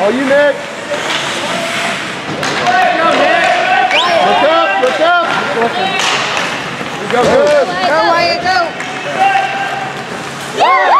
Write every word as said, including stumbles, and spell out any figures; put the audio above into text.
Oh, you Nick. Go, Nick. Look up, look up. You go good. Go, Wyatt, go. Yeah.